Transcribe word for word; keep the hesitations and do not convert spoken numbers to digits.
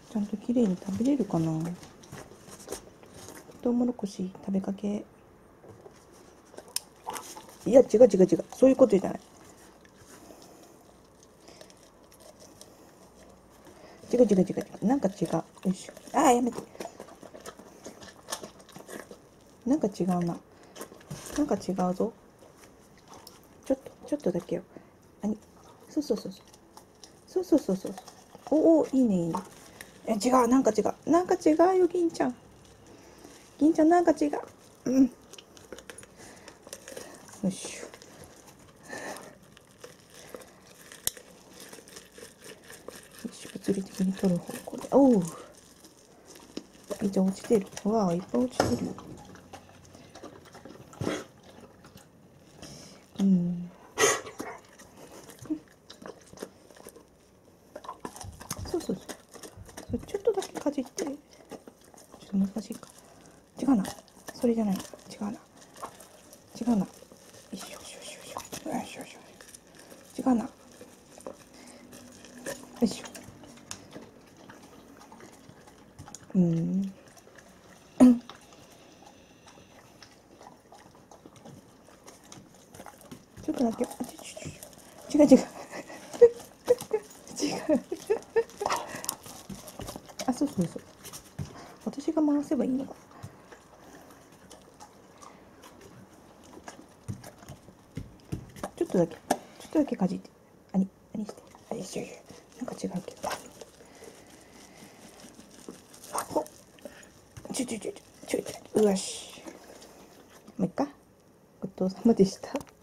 ちゃんときれいに食べれるかな。トウモロコシ食べかけ。いや違う違う違う、そういうことじゃない。違う違う違う違う、なんか違う。よいしょ。あーやめて。なんか違うな。なんか違うぞ。ちょっとちょっとだけよ。あに、そうそうそうそうそうそうそうそう。おお、いいねいいね。え違う、なんか違う、なんか違うよ銀ちゃん。銀ちゃんなんか違う。うん。よいしょ。よし、物理的に取る方向で。おお。めっちゃ落ちてる。わあ、いっぱい落ちてるよ。うん。そうそうそう。それちょっとだけかじって。ちょっと難しいか。違うな。それじゃない。違うな。違うな。よいしょよいしょよいしょ。よいしょよいしょ。違うな。よいしょ。うん。ちょっとだけ。あちょちょちょ違う違う。違う。あ、そうそうそう。私が回せばいいのか。ちょっとだけ。ちょっとだけかじって。あに、あにして。あ、よいしょよいしょ。なんか違うけど。ほっ。ちょちょちょちょちょい。よし。もう一回。ごちそうさまでした。